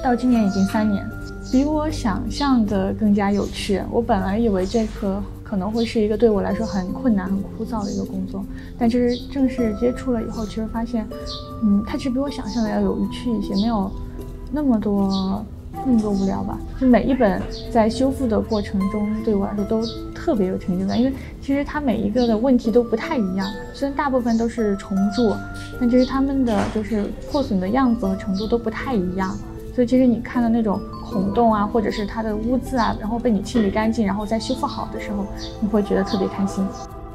到今年已经3年，比我想象的更加有趣。我本来以为这个可能会是一个对我来说很困难、很枯燥的一个工作，但其实正式接触了以后，其实发现，它其实比我想象的要有趣一些，没有那么多无聊吧。就每一本在修复的过程中，对我来说都特别有成就感，因为其实它每一个的问题都不太一样，虽然大部分都是重铸，但其实它们的就是破损的样子和程度都不太一样。所以其实你看到那种孔洞啊，或者是它的污渍啊，然后被你清理干净，然后再修复好的时候，你会觉得特别开心。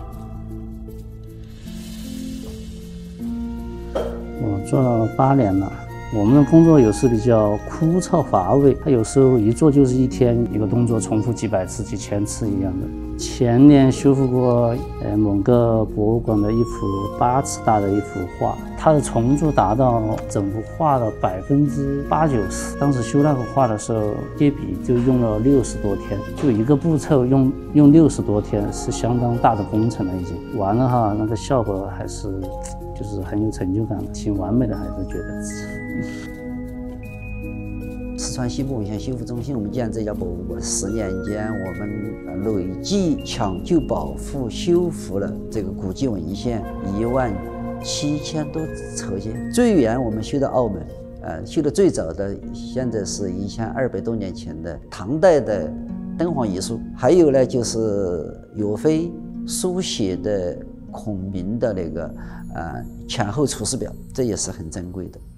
我做了8年了。我们的工作有时比较枯燥乏味，它有时候一做就是一天一个动作，重复几百次、几千次一样的。前年修复过某个博物馆的一幅8尺大的一幅画，它的重铸达到整幅画的80%、90%。当时修那幅画的时候，接笔就用了60多天，就一个步骤用60多天，是相当大的工程了已经。完了哈，那个效果还是就是很有成就感，挺完美的，还是觉得。 四川西部文献修复中心，我们建这家博物馆10年间，我们累计抢救、保护、修复了这个古籍文献17000多册件。最远我们修到澳门，修的最早的，现在是1200多年前的唐代的敦煌遗书，还有呢就是岳飞书写的孔明的那个前后出师表，这也是很珍贵的。